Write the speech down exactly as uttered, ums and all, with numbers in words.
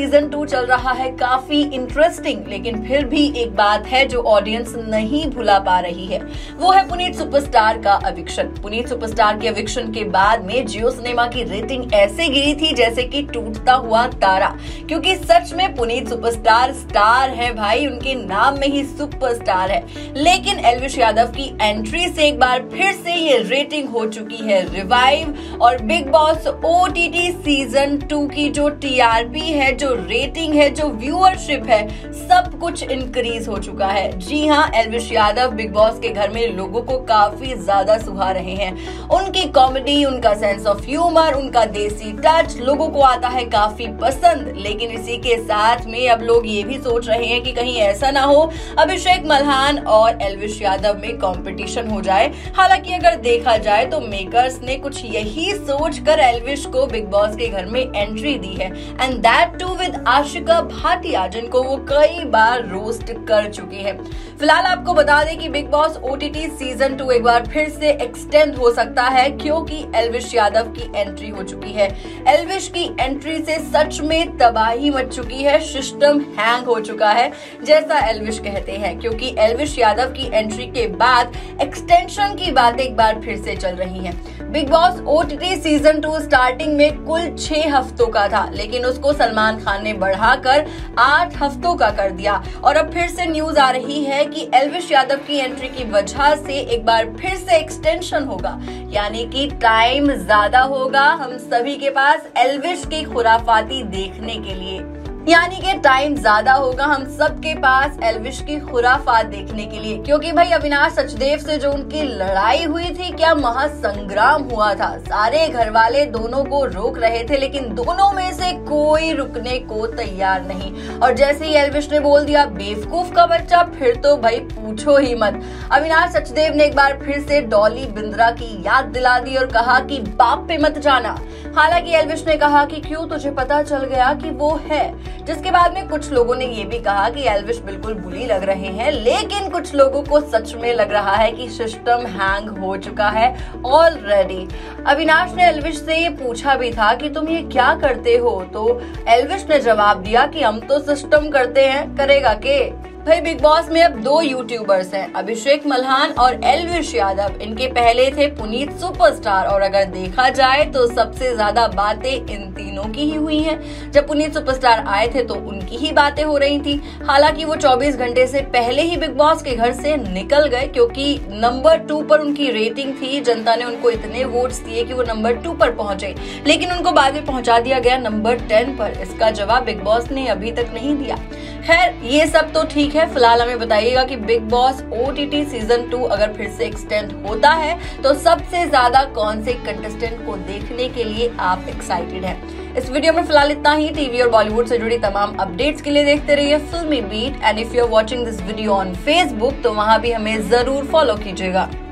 Season two चल रहा है काफी इंटरेस्टिंग, लेकिन फिर भी एक बात है जो ऑडियंस नहीं भुला पा रही है, वो है पुनीत सुपरस्टार का एविक्शन। पुनीत सुपरस्टार के एविक्शन के बाद में जियो सिनेमा की रेटिंग ऐसे गिरी थी जैसे कि टूटता हुआ तारा, क्योंकि सच में पुनीत सुपरस्टार स्टार है भाई, उनके नाम में ही सुपरस्टार है। लेकिन एल्विश यादव की एंट्री से एक बार फिर से ये रेटिंग हो चुकी है रिवाइव, और Bigg Boss OTT season two की जो टीआरपी है, जो रेटिंग है, जो व्यूअरशिप है, सब कुछ इंक्रीज हो चुका है। जी हाँ, एल्विश यादव बिग बॉस के घर में लोगों को काफी ज्यादा सुहा रहे हैं। उनकी कॉमेडी, उनका सेंस ऑफ ह्यूमर, उनका देसी टच लोगों को आता है काफी पसंद। लेकिन इसी के साथ में अब लोग ये भी सोच रहे हैं कि कहीं ऐसा ना हो अभिषेक मल्हान और एल्विश यादव में कंपटीशन हो जाए। हालांकि अगर देखा जाए तो मेकर्स ने कुछ यही सोच कर एल्विश को बिग बॉस के घर में एंट्री दी है, and that too with Ashika Bhatia, जिनको वो कई बार रोस्ट कर चुकी है। फिलहाल आपको बता दें कि Bigg Boss OTT season two एक बार फिर से एक्सटेंड हो सकता है, क्योंकि एल्विश यादव की एंट्री हो चुकी है। एल्विश की एंट्री से सच में तबाही मच चुकी है, सिस्टम हैंग हो चुका है जैसा एल्विश कहते हैं, क्योंकि एल्विश यादव की एंट्री के बाद एक्सटेंशन की बातें एक बार फिर से चल रही हैं। Bigg Boss OTT season two starting में कुल छह हफ्तों का था, लेकिन उसको सलमान खान ने बढ़ाकर आठ हफ्तों का कर दिया। और अब फिर से न्यूज आ रही है कि एल्विश यादव की एंट्री की वजह से एक बार फिर से एक्सटेंशन होगा, यानी कि टाइम ज्यादा होगा हम सभी के पास एल्विश की खुराफाती देखने के लिए, यानी कि टाइम ज्यादा होगा हम सबके पास एल्विश की खुराफात देखने के लिए। क्योंकि भाई अविनाश सचदेव से जो उनकी लड़ाई हुई थी, क्या महासंग्राम हुआ था, सारे घर वाले दोनों को रोक रहे थे, लेकिन दोनों में से कोई रुकने को तैयार नहीं। और जैसे ही एल्विश ने बोल दिया बेवकूफ का बच्चा, फिर तो भाई पूछो ही मत। अविनाश सचदेव ने एक बार फिर से डॉली बिंद्रा की याद दिला दी और कहा कि बाप पे मत जाना। हालांकि एल्विश ने कहा कि क्यों, तुझे पता चल गया कि वो है, जिसके बाद में कुछ लोगों ने ये भी कहा कि एल्विश बिल्कुल बुली लग रहे हैं। लेकिन कुछ लोगों को सच में लग रहा है कि सिस्टम हैंग हो चुका है ऑलरेडी। अविनाश ने एल्विश से ये पूछा भी था कि तुम ये क्या करते हो, तो एल्विश ने जवाब दिया कि हम तो सिस्टम करते हैं, करेगा के। भाई बिग बॉस में अब दो यूट्यूबर्स हैं, अभिषेक मल्हान और एल्विश यादव। इनके पहले थे पुनीत सुपरस्टार, और अगर देखा जाए तो सबसे ज्यादा बातें इन तीनों की ही हुई हैं। जब पुनीत सुपरस्टार आए थे तो उनकी ही बातें हो रही थी। हालांकि वो चौबीस घंटे से पहले ही बिग बॉस के घर से निकल गए, क्योंकि नंबर टू पर उनकी रेटिंग थी। जनता ने उनको इतने वोट्स दिए कि वो नंबर टू पर पहुंचे, लेकिन उनको बाद में पहुंचा दिया गया नंबर टेन पर। इसका जवाब बिग बॉस ने अभी तक नहीं दिया। खैर, ये सब तो ठीक है। फिलहाल हमें बताइएगा कि Bigg Boss OTT season two अगर फिर से एक्सटेंड होता है तो सबसे ज्यादा कौन से कंटेस्टेंट को देखने के लिए आप एक्साइटेड हैं। इस वीडियो में फिलहाल इतना ही। टीवी और बॉलीवुड से जुड़ी तमाम अपडेट्स के लिए देखते रहिए Filmibeat, and if you are watching this video on Facebook तो वहां भी हमें जरूर फॉलो कीजिएगा।